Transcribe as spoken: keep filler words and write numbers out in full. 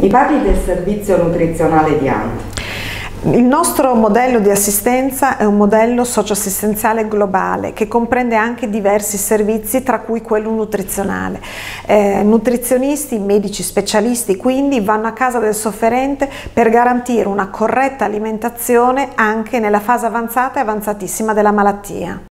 Mi parli del servizio nutrizionale di A N T. Il nostro modello di assistenza è un modello socioassistenziale globale che comprende anche diversi servizi, tra cui quello nutrizionale. Eh, nutrizionisti, medici specialisti quindi vanno a casa del sofferente per garantire una corretta alimentazione anche nella fase avanzata e avanzatissima della malattia.